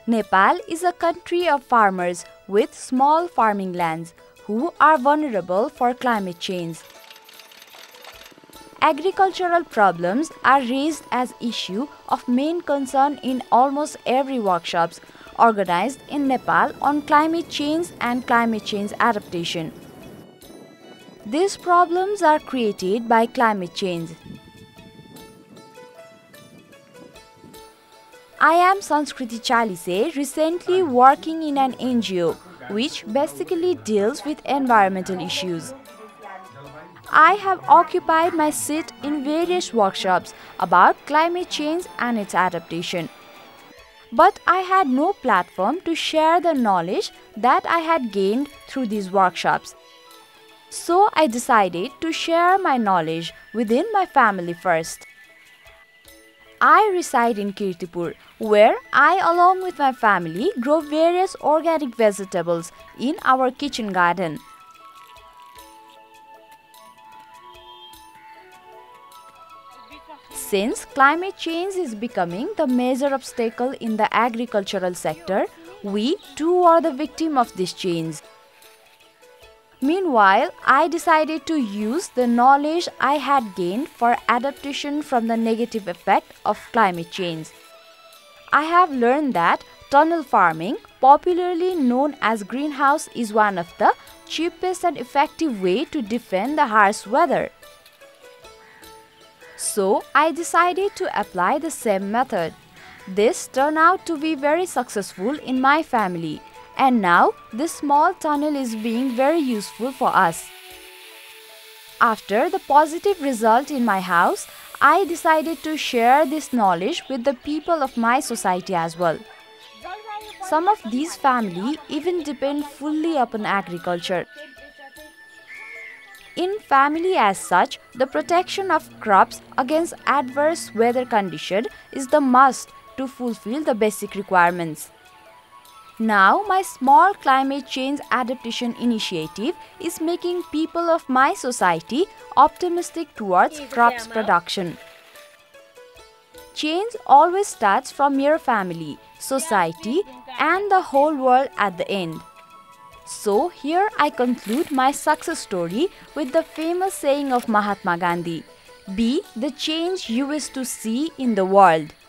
Nepal is a country of farmers with small farming lands who are vulnerable for climate change. Agricultural problems are raised as issue of main concern in almost every workshops organized in Nepal on climate change and climate change adaptation. These problems are created by climate change. I am Sanskriti Chalise, recently working in an NGO which basically deals with environmental issues. I have occupied my seat in various workshops about climate change and its adaptation. But I had no platform to share the knowledge that I had gained through these workshops. So I decided to share my knowledge within my family first. I reside in Kirtipur, where I along with my family grow various organic vegetables in our kitchen garden. Since climate change is becoming the major obstacle in the agricultural sector, we too are the victim of this change. Meanwhile, I decided to use the knowledge I had gained for adaptation from the negative effect of climate change. I have learned that tunnel farming, popularly known as greenhouse, is one of the cheapest and effective way to defend the harsh weather. So, I decided to apply the same method. This turned out to be very successful in my family, and now this small tunnel is being very useful for us. After the positive result in my house, I decided to share this knowledge with the people of my society as well. Some of these families even depend fully upon agriculture. In family as such, the protection of crops against adverse weather conditions is the must to fulfill the basic requirements. Now, my small climate change adaptation initiative is making people of my society optimistic towards crops production. Change always starts from your family, society, and the whole world at the end. So, here I conclude my success story with the famous saying of Mahatma Gandhi, "Be the change you wish to see in the world."